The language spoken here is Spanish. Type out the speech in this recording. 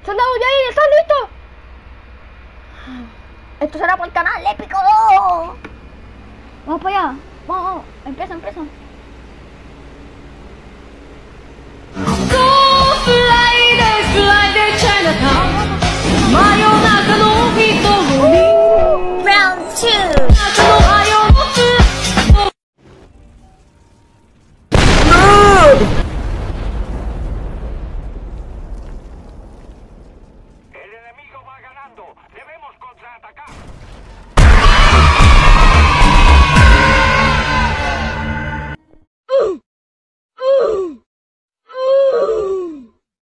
¡Soldado, ya ahí! ¿Estás listo? Esto será por el canal Épico 2. Vamos para allá. Vamos, vamos. Empieza, empieza.